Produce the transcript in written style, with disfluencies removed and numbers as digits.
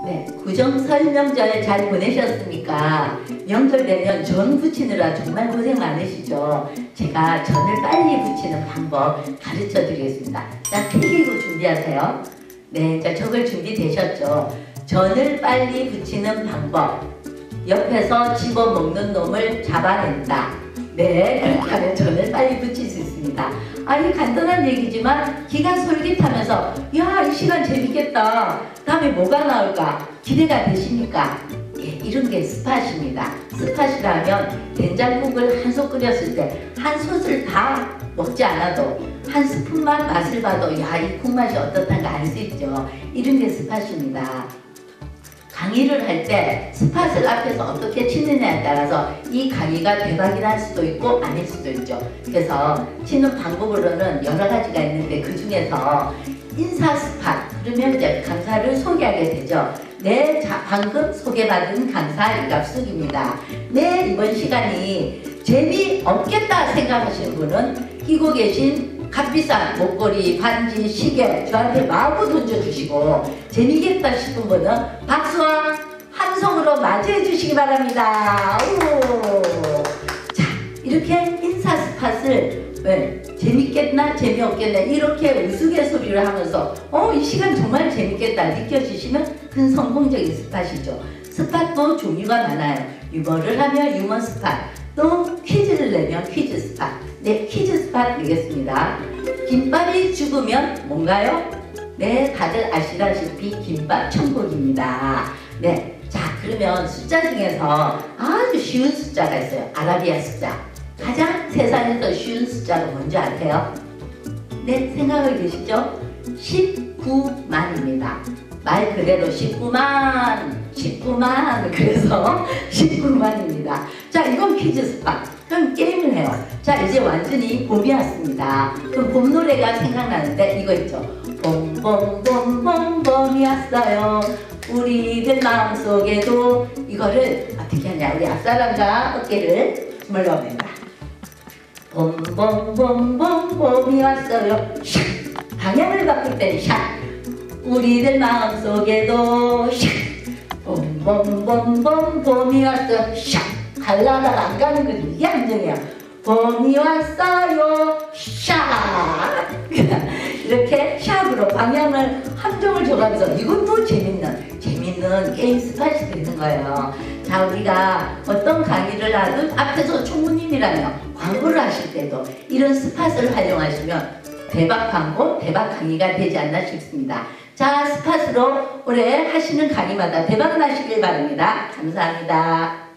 네, 구정 설명절 잘 보내셨습니까? 명절 되면 전 부치느라 정말 고생 많으시죠? 제가 전을 빨리 부치는 방법 가르쳐 드리겠습니다. 자, 필기구 준비하세요. 네, 자, 적을 준비되셨죠? 전을 빨리 부치는 방법. 옆에서 집어먹는 놈을 잡아낸다. 네, 그렇게 하면 전을 빨리 부칠 수 있습니다. 이 간단한 얘기지만 기가 솔깃하면서 야, 이 시간 재밌겠다. 다음에 뭐가 나올까? 기대가 되십니까? 예, 이런 게 스팟입니다. 스팟이라면 된장국을 한 솥 끓였을 때 한 솥을 다 먹지 않아도 한 스푼만 맛을 봐도 야, 이 국맛이 어떻단가 알 수 있죠. 이런 게 스팟입니다. 강의를 할 때 스팟을 앞에서 어떻게 치느냐에 따라서 이 강의가 대박이 날 수도 있고 아닐 수도 있죠. 그래서 치는 방법으로는 여러 가지가 있는데 그 중에서 인사 스팟, 그러면 이제 강사를 소개하게 되죠. 네, 방금 소개받은 강사 이갑숙입니다. 네, 이번 시간이 재미없겠다 생각하시는 분은 끼고 계신 값비싼 목걸이, 반지, 시계 저한테 마구 던져주시고 재미있겠다 싶은 분은 박수와 함성으로 맞이해 주시기 바랍니다. 오. 자, 이렇게 인사 스팟을 재밌겠나 재미없겠나 이렇게 우스갯소리를 하면서 이 시간 정말 재밌겠다 느껴지시면 큰 성공적인 스팟이죠. 스팟도 종류가 많아요. 유머를 하면 유머 스팟, 또 퀴즈를 내면 퀴즈 스팟. 네, 퀴즈 스팟 되겠습니다. 김밥이 죽으면 뭔가요? 네, 다들 아시다시피 김밥 천국입니다. 네, 자, 그러면 숫자 중에서 아주 쉬운 숫자가 있어요. 아라비아 숫자. 가장 세상에서 쉬운 숫자가 뭔지 아세요? 네, 생각을 계시죠? 19만입니다. 말 그대로 19만 그래서 19만입니다. 자, 이건 퀴즈 스팟. 그럼 게임을 해요. 자, 이제 완전히 봄이 왔습니다. 그럼 봄 노래가 생각나는데 이거 있죠. 봄봄봄봄 봄이 왔어요. 우리들 마음속에도. 이거를 어떻게 하냐, 우리 앞사람과 어깨를 주물러 봅니다. 봄봄봄봄 봄이 왔어요. 샥! 방향을 바꿀 때는 샥! 우리들 마음속에도 샥! 봄봄봄봄 봄이 왔어요. 샥! 갈라다가 안 가는 거지. 이게 안정이야. 봄이 왔어요. 샥! 이렇게 샥으로 방향을 함정을 줘가면서 이건 또 재밌는 게임 스팟이 되는 거예요. 자, 우리가 어떤 강의를 하든 앞에서 총무님이라면 광고를 하실 때도 이런 스팟을 활용하시면 대박 광고, 대박 강의가 되지 않나 싶습니다. 자, 스팟으로 올해 하시는 강의마다 대박 나시길 바랍니다. 감사합니다.